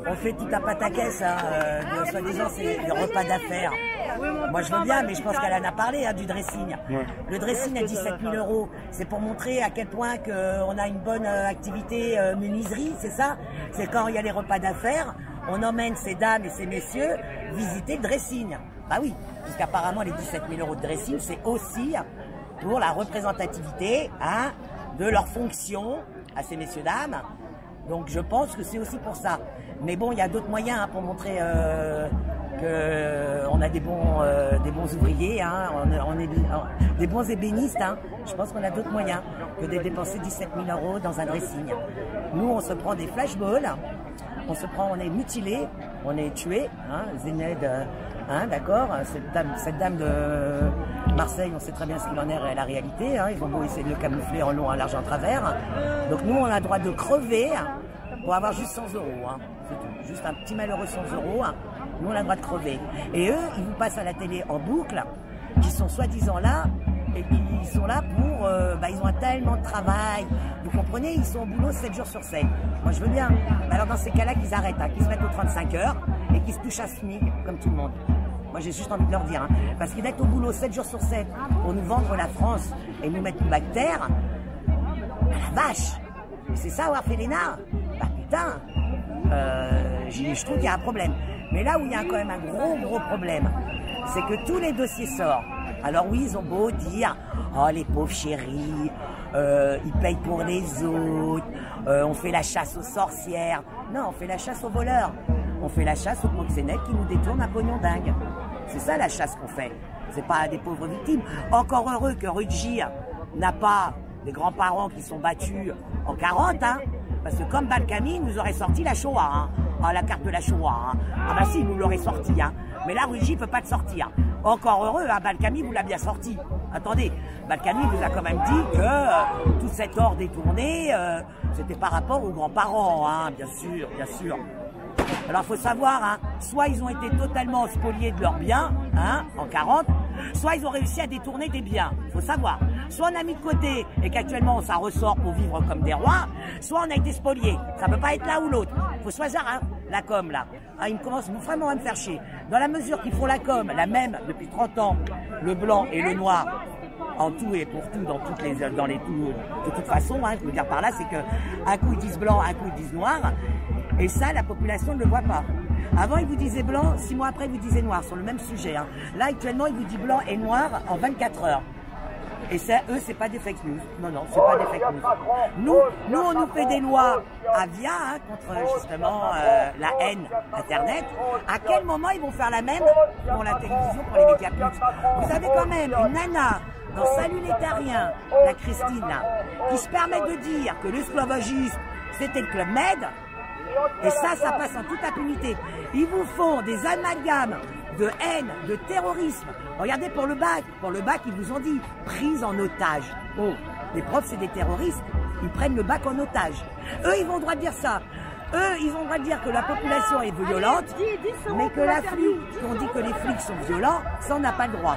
on fait tout un pataquès, hein, soi-disant c'est des repas d'affaires. Moi je veux bien, mais je pense qu'elle en a parlé hein, du dressing. Ouais. Le dressing à 17 000 €, c'est pour montrer à quel point on a une bonne activité menuiserie, c'est ça? C'est quand il y a les repas d'affaires, on emmène ces dames et ces messieurs visiter le dressing. Bah oui, puisqu'apparemment les 17 000 € de dressing, c'est aussi pour la représentativité hein, de leur fonction à ces messieurs-dames. Donc je pense que c'est aussi pour ça. Mais bon, il y a d'autres moyens hein, pour montrer qu'on a des bons ouvriers, hein, on est des bons ébénistes. Hein. Je pense qu'on a d'autres moyens que de dépenser 17 000 € dans un dressing. Nous, on se prend des flashballs, on est mutilé, on est tué. Hein, Zened, hein, d'accord, cette dame de Marseille, on sait très bien ce qu'il en est la réalité. Hein, ils ont beau essayer de le camoufler en long, en large, en travers. Donc nous, on a le droit de crever pour avoir juste 100 €. Hein. C'est tout. Juste un petit malheureux 100 €. Hein. Nous, on a le droit de crever. Et eux, ils vous passent à la télé en boucle, qui sont soi-disant là, et ils sont là pour... ils ont tellement de travail. Vous comprenez, ils sont au boulot 7 jours sur 7. Moi, je veux bien. Alors, dans ces cas-là, qu'ils arrêtent, hein, qu'ils se mettent aux 35 heures et qu'ils se touchent à SMIC, comme tout le monde. Moi, j'ai juste envie de leur dire. Hein, parce qu'ils d'être au boulot 7 jours sur 7 pour nous vendre la France et nous mettre une bactère, la vache. C'est ça, avoir fait l'ENA. Bah, putain. Je trouve qu'il y a un problème. Mais là où il y a quand même un gros problème, c'est que tous les dossiers sortent. Alors oui, ils ont beau dire, oh les pauvres chéris, ils payent pour les autres, on fait la chasse aux sorcières. Non, on fait la chasse aux voleurs. On fait la chasse aux proxénètes qui nous détournent un pognon dingue. C'est ça la chasse qu'on fait. C'est pas des pauvres victimes. Encore heureux que Rudjir n'a pas des grands-parents qui sont battus en 40, hein. Parce que comme Balkany nous aurait sorti la Shoah, hein. Ah, la carte de la Shoah, hein. Ah bah si, il nous l'aurait sorti, hein. Mais là, Rudjir peut pas te sortir. Encore heureux, hein, Balkany vous l'a bien sorti. Attendez, Balkany vous a quand même dit que tout cet or détourné, c'était par rapport aux grands-parents, hein, bien sûr, bien sûr. Alors, faut savoir, hein, soit ils ont été totalement spoliés de leurs biens, hein, en 40, soit ils ont réussi à détourner des biens. Faut savoir. Soit on a mis de côté et qu'actuellement ça ressort pour vivre comme des rois, soit on a été spoliés. Ça peut pas être l'un ou l'autre. Faut choisir, hein, la com, là. Hein, ils commencent vraiment à me faire chier. Dans la mesure qu'ils font la com, la même depuis 30 ans, le blanc et le noir, en tout et pour tout, de toute façon, hein, je veux dire par là, c'est que un coup ils disent blanc, un coup ils disent noir, et ça, la population ne le voit pas. Avant, ils vous disaient blanc, 6 mois après, ils vous disaient noir, sur le même sujet. Hein. Là, actuellement, ils vous disent blanc et noir en 24 heures. Et ça, eux, c'est pas des fake news. Non, non, c'est pas des fake news. Nous, on nous fait des lois à via, hein, contre justement la haine Internet. À quel moment ils vont faire la même pour la télévision, pour les médias publics? Vous avez quand même une nana dans Salut les Terriens, la Christine, là, qui se permet de dire que l'esclavagisme, c'était le Club Med. Et ça passe en toute impunité. Ils vous font des amalgames de haine, de terrorisme. Regardez pour le bac, ils vous ont dit prise en otage. Oh, les profs, c'est des terroristes. Ils prennent le bac en otage. Eux, ils ont le droit de dire ça. Eux, ils ont le droit de dire que la population est violente, mais que la flic, qu'on dit que les flics sont violents, ça, on n'a pas le droit.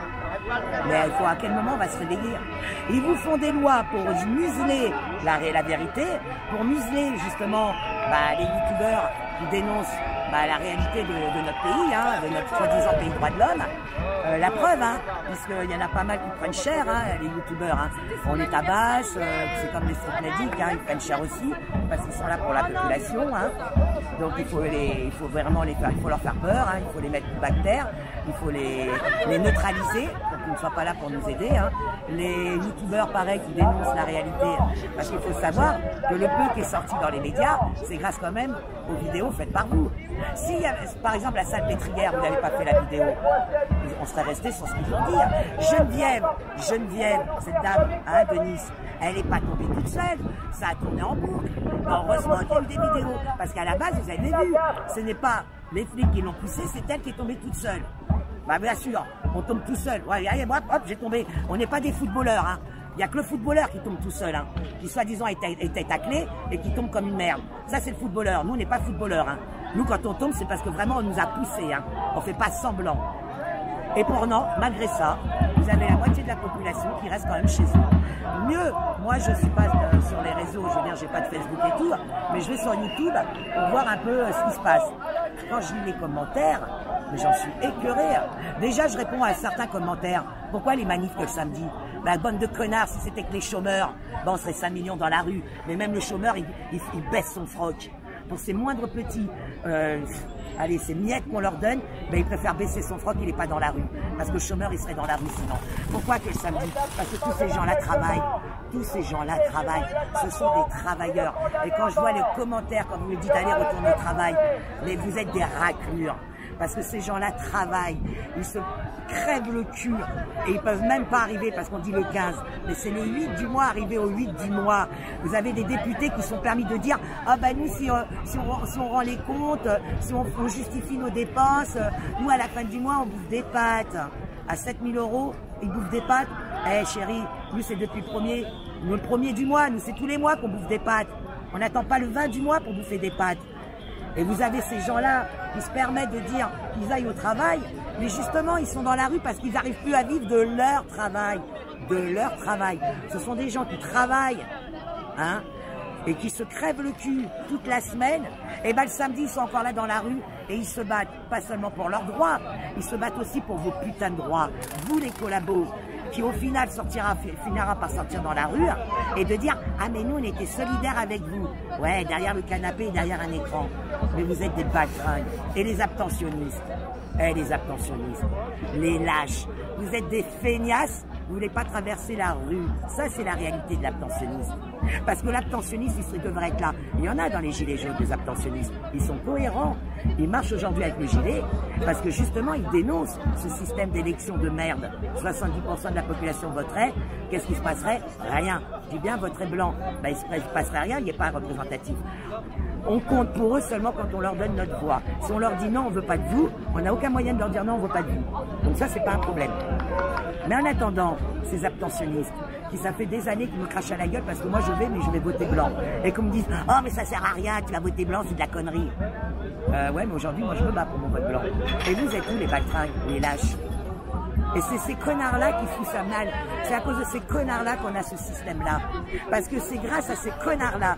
Mais il faut à quel moment on va se réveiller? Ils vous font des lois pour museler la vérité, pour museler justement les youtubeurs qui dénoncent la réalité de notre pays, hein, de notre soi-disant pays droit de l'homme. La preuve, hein, puisqu'il y en a pas mal qui prennent cher, hein, les youtubeurs. Hein. On les tabasse, c'est comme les stripnadiques, hein, ils prennent cher aussi, parce qu'ils sont là pour la population. Hein. Donc il faut vraiment il faut leur faire peur, hein, il faut les mettre sous bactère, il faut les neutraliser pour qu'ils ne soient pas là pour nous aider. Hein. Les youtubeurs, pareil, qui dénoncent la réalité, parce qu'il faut savoir que le peu qui est sorti dans les médias, c'est grâce quand même aux vidéos faites par vous. Si, par exemple, la Salpêtrière, vous n'avez pas fait la vidéo, on serait resté sur ce qu'ils vont dire. Geneviève, cette dame, hein, de Nice, elle n'est pas tombée toute seule, ça a tourné en boucle. Heureusement qu'il y a eu des vidéos, parce qu'à la base, vous avez vu, ce n'est pas les flics qui l'ont poussée, c'est elle qui est tombée toute seule. Bah bien sûr, on tombe tout seul. Ouais, hop, j'ai tombé. On n'est pas des footballeurs, hein. Il n'y a que le footballeur qui tombe tout seul, hein, qui soi-disant était taclé et qui tombe comme une merde. Ça, c'est le footballeur. Nous, on n'est pas footballeurs. Hein. Nous, quand on tombe, c'est parce que vraiment, on nous a poussés. Hein. On ne fait pas semblant. Et pourtant, malgré ça, vous avez la moitié de la population qui reste quand même chez eux. Mieux, moi je suis pas sur les réseaux, je veux dire, j'ai pas de Facebook et tout, mais je vais sur YouTube pour voir un peu ce qui se passe. Quand je lis les commentaires, mais j'en suis écœuré. Déjà, je réponds à certains commentaires. Pourquoi les manifs que le samedi? Ben, bande de connards, si c'était que les chômeurs, bon, on serait 5 millions dans la rue. Mais même le chômeur, il baisse son froc. Pour ces moindres petits, allez, ces miettes qu'on leur donne, ben, il préfère baisser son froc, il n'est pas dans la rue. Parce que le chômeur, il serait dans la rue sinon. Pourquoi que le samedi? Parce que tous ces gens-là travaillent. Tous ces gens-là travaillent. Ce sont des travailleurs. Et quand je vois les commentaires, quand vous me dites allez, retourner au travail, mais vous êtes des raclures. Parce que ces gens-là travaillent, ils se crèvent le cul et ils peuvent même pas arriver parce qu'on dit le 15. Mais c'est le 8 du mois, arrivé au 8 du mois. Vous avez des députés qui sont permis de dire ah ben nous si on rend les comptes, si on justifie nos dépenses, nous à la fin du mois on bouffe des pâtes. À 7 000 €, ils bouffent des pâtes. Eh chérie, nous c'est depuis le premier du mois, nous c'est tous les mois qu'on bouffe des pâtes. On n'attend pas le 20 du mois pour bouffer des pâtes. Et vous avez ces gens-là qui se permettent de dire qu'ils aillent au travail, mais justement, ils sont dans la rue parce qu'ils n'arrivent plus à vivre de leur travail. De leur travail. Ce sont des gens qui travaillent, hein, et qui se crèvent le cul toute la semaine. Et ben le samedi, ils sont encore là dans la rue et ils se battent pas seulement pour leurs droits, ils se battent aussi pour vos putains de droits. Vous, les collabos, qui au final finira par sortir dans la rue et de dire « Ah mais nous on était solidaires avec vous ». Ouais, derrière le canapé et derrière un écran. Mais vous êtes des baltringues. Et les abstentionnistes. Eh les abstentionnistes. Les lâches. Vous êtes des feignasses. Vous voulez pas traverser la rue. Ça c'est la réalité de l'abstentionnisme. Parce que l'abstentionniste, il devrait être là. Il y en a dans les gilets jaunes des abstentionnistes. Ils sont cohérents. Ils marchent aujourd'hui avec le gilet parce que justement, ils dénoncent ce système d'élection de merde. 70% de la population voterait. Qu'est-ce qui se passerait? Rien. Je dis bien voterait blanc. Ben, il ne se passerait rien, il n'est pas représentatif. On compte pour eux seulement quand on leur donne notre voix. Si on leur dit non, on ne veut pas de vous, on n'a aucun moyen de leur dire non, on ne veut pas de vous. Donc ça, c'est pas un problème. Mais en attendant, ces abstentionnistes, qui ça fait des années qu'ils me crachent à la gueule parce que moi je vais voter blanc. Et qu'on me dise « Oh mais ça sert à rien, tu vas voter blanc, c'est de la connerie. » Ouais, mais aujourd'hui, moi je me bats pour mon vote blanc. Et vous êtes où les baltringues, les lâches? Et c'est ces connards-là qui foutent ça mal. C'est à cause de ces connards-là qu'on a ce système-là. Parce que c'est grâce à ces connards-là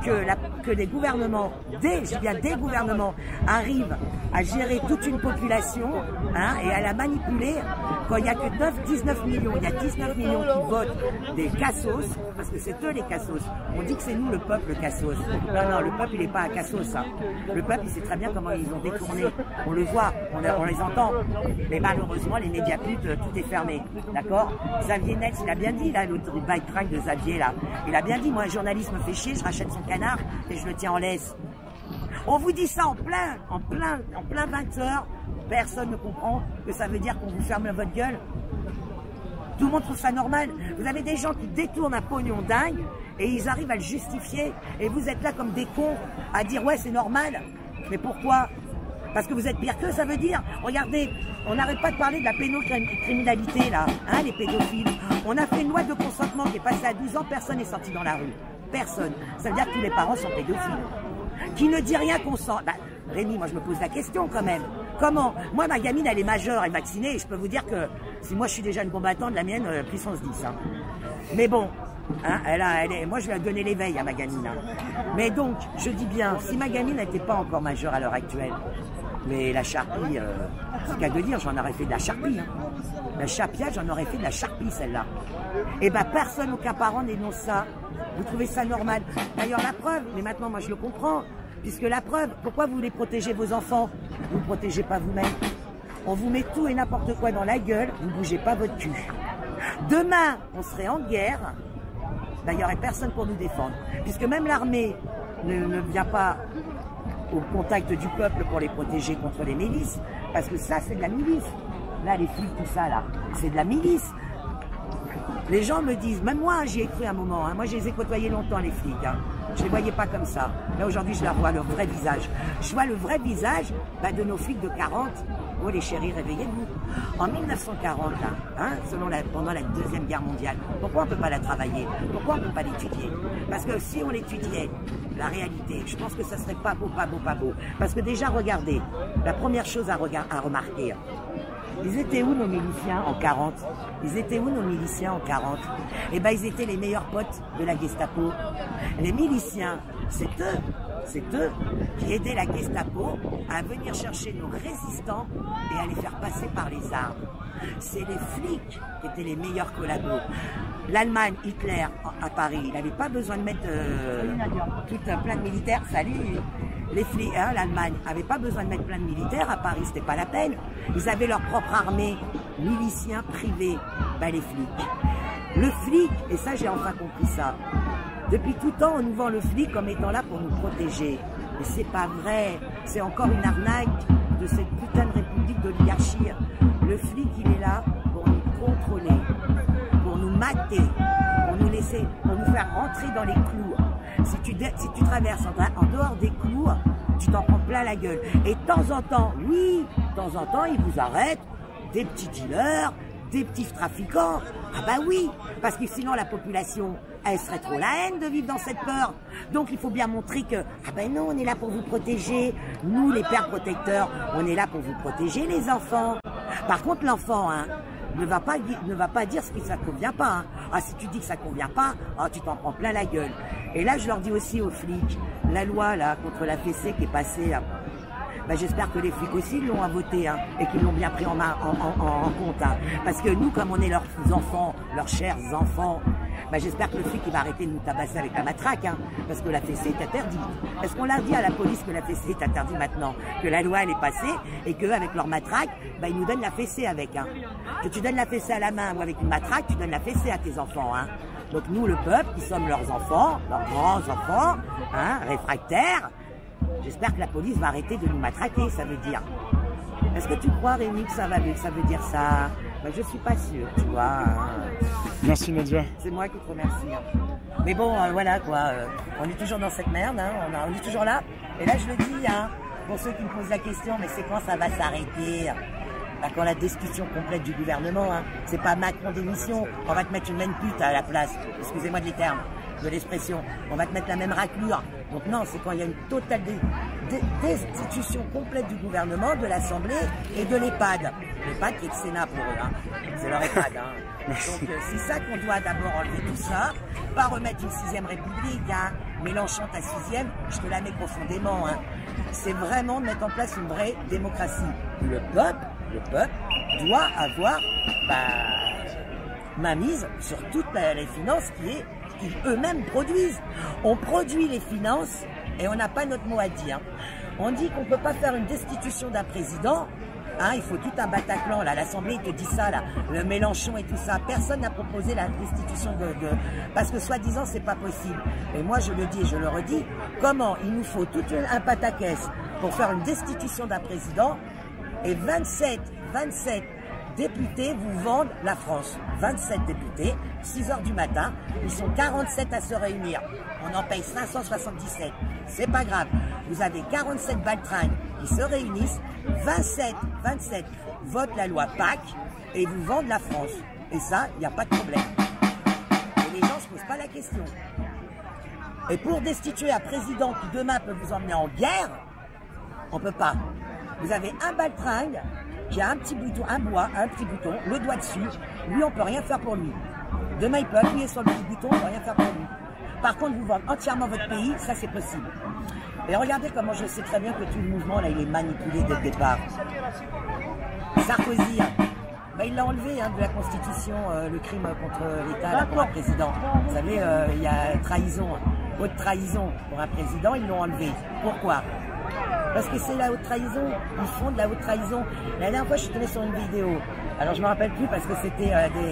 que les gouvernements, des gouvernements, arrivent à gérer toute une population, hein, et à la manipuler quand il n'y a que 19 millions. Il y a 19 millions qui votent des cassos, parce que c'est eux les cassos. On dit que c'est nous le peuple cassos. Non, le peuple il n'est pas un cassos. Hein. Le peuple il sait très bien comment ils ont détourné. On le voit, on les entend. Mais malheureusement, les médias putes, tout est fermé. D'accord? Xavier Nel, il a bien dit, là, le bike track de Xavier, là. Il a bien dit, moi, un journaliste me fait chier, je rachète son canard et je le tiens en laisse. On vous dit ça en plein 20 heures. Personne ne comprend que ça veut dire qu'on vous ferme votre gueule. Tout le monde trouve ça normal. Vous avez des gens qui détournent un pognon dingue et ils arrivent à le justifier. Et vous êtes là comme des cons à dire ouais c'est normal. Mais pourquoi? Parce que vous êtes pire qu'eux, ça veut dire. Regardez, on n'arrête pas de parler de la pédocriminalité là, hein, les pédophiles. On a fait une loi de consentement qui est passée à 12 ans, personne n'est sorti dans la rue. Personne. Ça veut dire que tous les parents sont pédophiles. Qui ne dit rien consent. Bah, Rémi, moi je me pose la question quand même. Comment? Moi ma gamine elle est majeure, elle est vaccinée et je peux vous dire que si moi je suis déjà une combattante, la mienne puissance 10. Hein. Mais bon, hein, moi je vais donner l'éveil à ma gamine. Hein. Mais donc, je dis bien, si ma gamine n'était pas encore majeure à l'heure actuelle, mais la charpie, c'est le cas de dire, j'en aurais fait de la charpie. Hein. La charpiade, j'en aurais fait de la charpie celle-là. Et ben personne, aucun parent n'énonce ça. Vous trouvez ça normal? D'ailleurs la preuve, mais maintenant moi je le comprends. Puisque la preuve, pourquoi vous voulez protéger vos enfants? Vous ne protégez pas vous-même. On vous met tout et n'importe quoi dans la gueule, vous ne bougez pas votre cul. Demain, on serait en guerre, ben, il n'y aurait personne pour nous défendre. Puisque même l'armée ne vient pas au contact du peuple pour les protéger contre les milices, parce que ça, c'est de la milice. Là, les flics, tout ça, là, c'est de la milice. Les gens me disent, même moi, j'y ai cru un moment, hein, moi, je les ai côtoyés longtemps, les flics. Hein. Je ne les voyais pas comme ça. Là, aujourd'hui, je leur vois leur vrai visage. Je vois le vrai visage de nos flics de 40. Oh, les chéris, réveillez-vous. En 1940, hein, pendant la Deuxième Guerre mondiale, pourquoi on ne peut pas la travailler? Pourquoi on ne peut pas l'étudier? Parce que si on l'étudiait, la réalité, je pense que ça serait pas beau, pas beau, pas beau. Parce que déjà, regardez, la première chose à remarquer, Ils étaient où nos miliciens en 40? Ils étaient où nos miliciens en 40? Eh ben, ils étaient les meilleurs potes de la Gestapo. Les miliciens, c'est eux qui aidaient la Gestapo à venir chercher nos résistants et à les faire passer par les armes. C'est les flics qui étaient les meilleurs collabos. L'Allemagne, Hitler, à Paris, il n'avait pas besoin de mettre tout plein de militaires. Salut! Les flics, hein, l'Allemagne n'avait pas besoin de mettre plein de militaires à Paris, c'était pas la peine. Ils avaient leur propre armée, miliciens privés, ben les flics. Le flic, et ça j'ai enfin compris ça, depuis tout temps on nous vend le flic comme étant là pour nous protéger. Mais c'est pas vrai, c'est encore une arnaque de cette putain de république d'oligarchie. Le flic il est là pour nous contrôler, pour nous mater, pour nous laisser, pour nous faire rentrer dans les clous. Si tu traverses en dehors des clous, tu t'en prends plein la gueule. Et de temps en temps, oui, de temps en temps, ils vous arrêtent, des petits dealers, des petits trafiquants. Ah bah oui, parce que sinon la population, elle serait trop la haine de vivre dans cette peur. Donc il faut bien montrer que, ah ben non, on est là pour vous protéger. Nous, les pères protecteurs, on est là pour vous protéger, les enfants. Par contre, l'enfant, hein, ne va pas dire ce qui ça convient pas. Hein. Ah, si tu dis que ça convient pas, ah, tu t'en prends plein la gueule. Et là, je leur dis aussi aux flics, la loi là contre la fessée qui est passée, ben, j'espère que les flics aussi l'ont voté hein, et qu'ils l'ont bien pris en compte. Hein. Parce que nous, comme on est leurs enfants, leurs chers enfants, ben, j'espère que le flic il va arrêter de nous tabasser avec la matraque, hein, parce que la fessée est interdite. Est-ce qu'on leur dit à la police que la fessée est interdite maintenant? Que la loi elle est passée et qu'avec leur matraque, ben, ils nous donnent la fessée avec. Hein. Que tu donnes la fessée à la main ou avec une matraque, tu donnes la fessée à tes enfants. Hein. Donc nous, le peuple, qui sommes leurs enfants, leurs grands enfants, hein, réfractaires, j'espère que la police va arrêter de nous matraquer, ça veut dire. Est-ce que tu crois, Rémi, que ça veut dire ça? Ben, je suis pas sûr, tu vois. Hein. Merci Nadia. C'est moi qui te remercie. Hein. Mais bon, voilà quoi, on est toujours dans cette merde, hein, on est toujours là. Et là, je le dis, hein, pour ceux qui me posent la question, mais c'est quand ça va s'arrêter? Ben, quand la destitution complète du gouvernement, hein. C'est pas Macron démission, on va te mettre une même pute à la place, excusez-moi de les termes, de l'expression, on va te mettre la même raclure. Donc non, c'est quand il y a une totale destitution complète du gouvernement, de l'Assemblée et de l'EHPAD. L'EHPAD qui est le Sénat pour eux, hein. C'est leur EHPAD. Hein. Donc c'est ça qu'on doit d'abord enlever tout ça, pas remettre une 6e République, hein. Mélenchon ta 6e, je te la mets profondément. Hein. C'est vraiment de mettre en place une vraie démocratie. Le peuple doit avoir mainmise sur toutes les finances qu'ils eux-mêmes produisent. On produit les finances et on n'a pas notre mot à dire. On dit qu'on ne peut pas faire une destitution d'un président. Hein, il faut tout un Bataclan, là, l'Assemblée te dit ça, là, le Mélenchon et tout ça. Personne n'a proposé la destitution parce que soi-disant c'est pas possible. Et moi je le dis et je le redis, comment il nous faut tout un pataquès pour faire une destitution d'un président et 27 députés vous vendent la France. 27 députés, 6 h du matin, ils sont 47 à se réunir. On en paye 577. C'est pas grave. Vous avez 47 baltringues qui se réunissent, 27 votent la loi PAC et vous vendent la France. Et ça, il n'y a pas de problème. Et les gens ne se posent pas la question. Et pour destituer un président qui demain peut vous emmener en guerre, on ne peut pas. Vous avez un baltringue qui a un petit bouton, un petit bouton, le doigt dessus. Lui, on ne peut rien faire pour lui. Demain, il peut appuyer sur le petit bouton, on ne peut rien faire pour lui. Par contre, vous vendre entièrement votre pays, ça c'est possible. Et regardez comment je sais très bien que tout le mouvement, là, il est manipulé dès le départ. Sarkozy, ben, il l'a enlevé de la Constitution, le crime contre l'État pour un président. Vous savez, il y a trahison, haute trahison pour un président, ils l'ont enlevé. Pourquoi? Parce que c'est la haute trahison, ils font de la haute trahison. La dernière fois, je suis tombée sur une vidéo. Alors, je ne me rappelle plus parce que c'était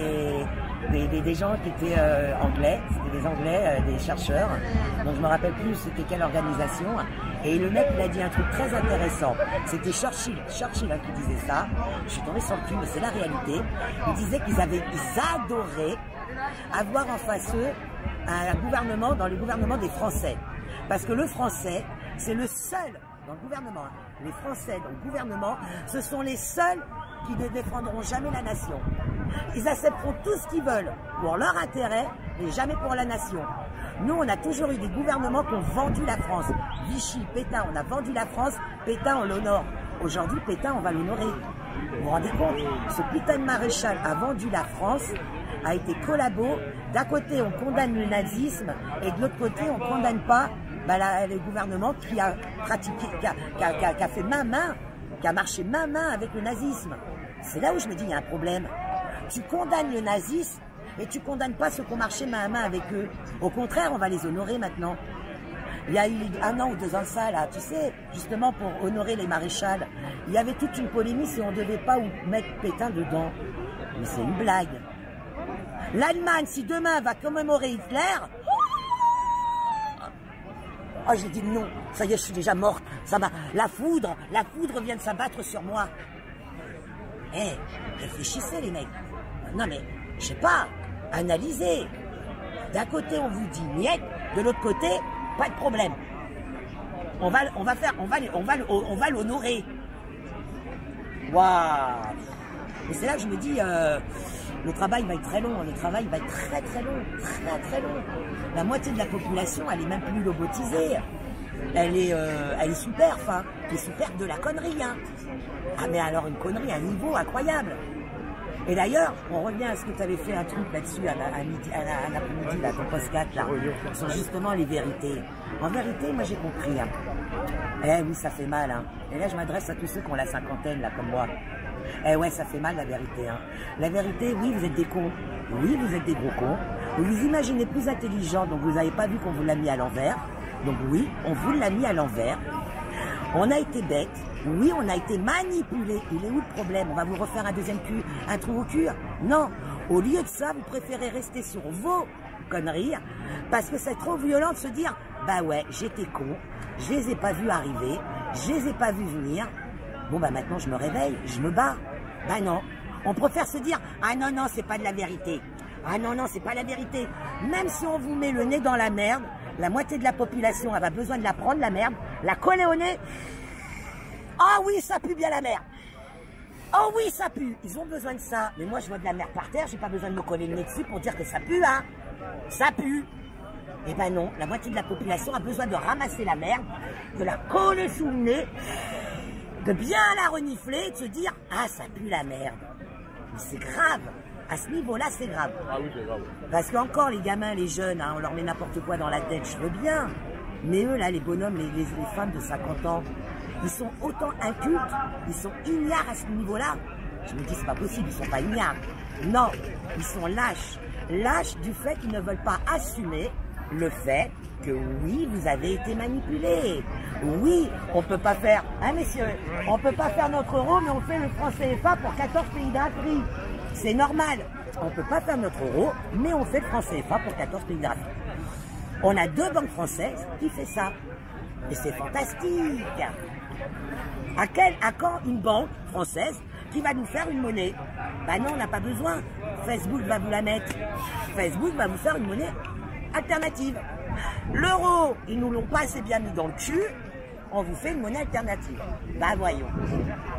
des gens qui étaient anglais, c'était des anglais, des chercheurs. Donc, je ne me rappelle plus c'était quelle organisation. Et le mec, il a dit un truc très intéressant. C'était Churchill qui disait ça. Je suis tombée sur le cul, mais c'est la réalité. Il disait qu'ils adoraient avoir en face eux un gouvernement, dans le gouvernement des Français. Parce que le Français, c'est le seul dans le gouvernement. Les Français dans le gouvernement, ce sont les seuls qui ne défendront jamais la nation. Ils accepteront tout ce qu'ils veulent pour leur intérêt, mais jamais pour la nation. Nous, on a toujours eu des gouvernements qui ont vendu la France. Vichy, Pétain, on a vendu la France, Pétain, on l'honore. Aujourd'hui, Pétain, on va l'honorer. Vous vous rendez compte? Ce putain de maréchal a vendu la France, a été collabo. D'un côté, on condamne le nazisme et de l'autre côté, on ne condamne pas le gouvernement qui a pratiqué, qui a fait main-main, qui a marché main-main avec le nazisme. C'est là où je me dis, il y a un problème. Tu condamnes le nazisme et tu condamnes pas ceux qui ont marché main à main avec eux. Au contraire, on va les honorer maintenant. Il y a eu 1 an ou 2 ans de ça, là, tu sais, justement pour honorer les maréchals. Il y avait toute une polémique si on ne devait pas mettre Pétain dedans. Mais c'est une blague. L'Allemagne, si demain va commémorer Hitler, oh, j'ai dit non, ça y est, je suis déjà morte. Ça va. La foudre vient de s'abattre sur moi. Eh, réfléchissez les mecs. Non mais, je sais pas, analysez. D'un côté, on vous dit niet, de l'autre côté, pas de problème. On va l'honorer. Waouh. Et c'est là que je me dis, le travail va être très long, le travail va être très long, très long. La moitié de la population, elle est même plus lobotisée. Elle est sous perf, hein. Elle est sous perf de la connerie, hein. Ah mais alors une connerie à un niveau incroyable. Et d'ailleurs, on revient à ce que tu avais fait un truc là-dessus à l'après-midi, là, ton post-4, là, sur justement les vérités. En vérité, moi j'ai compris, hein. Eh oui, ça fait mal, hein. Et là, je m'adresse à tous ceux qui ont la cinquantaine, là, comme moi. Eh ouais, ça fait mal la vérité, hein. La vérité, oui, vous êtes des cons. Oui, vous êtes des gros cons. Vous vous imaginez plus intelligent, donc vous n'avez pas vu qu'on vous l'a mis à l'envers. Donc oui, on vous l'a mis à l'envers. On a été bêtes. Oui, on a été manipulés. Il est où le problème? On va vous refaire un deuxième cul, un trou au cul? Non. Au lieu de ça, vous préférez rester sur vos conneries parce que c'est trop violent de se dire bah ouais, j'étais con, je les ai pas vus arriver, je les ai pas vus venir. Bon bah maintenant je me réveille, je me bats. Bah non. On préfère se dire ah non, non, c'est pas de la vérité. Ah non, non, c'est pas la vérité. Même si on vous met le nez dans la merde, la moitié de la population, elle a besoin de la prendre, la merde, la coller au nez. Ah oui, ça pue bien la merde. Oh oui, ça pue. Ils ont besoin de ça. Mais moi, je vois de la merde par terre, j'ai pas besoin de me coller le nez dessus pour dire que ça pue, hein. Ça pue. Eh ben non, la moitié de la population a besoin de ramasser la merde, de la coller sous le nez, de bien la renifler et de se dire ah, ça pue la merde. Mais c'est grave. À ce niveau-là, c'est grave. Ah oui, c'est grave. Parce qu'encore, les gamins, les jeunes, hein, on leur met n'importe quoi dans la tête, je veux bien. Mais eux, là, les bonhommes, les femmes de 50 ans, ils sont autant incultes, ils sont ignares à ce niveau-là. Je me dis, c'est pas possible, ils sont pas ignares. Non, ils sont lâches. Lâches du fait qu'ils ne veulent pas assumer le fait que oui, vous avez été manipulés. Oui, on peut pas faire, hein messieurs, on peut pas faire notre euro, mais on fait le franc CFA pour 14 pays d'Afrique. C'est normal. On peut pas faire notre euro, mais on fait le franc CFA pour 14 pays d'Afrique. On a 2 banques françaises qui font ça. Et c'est fantastique. À quand une banque française qui va nous faire une monnaie? Ben non, on n'a pas besoin. Facebook va vous la mettre. Facebook va vous faire une monnaie alternative. L'euro, ils nous l'ont pas assez bien mis dans le cul. On vous fait une monnaie alternative. Ben voyons.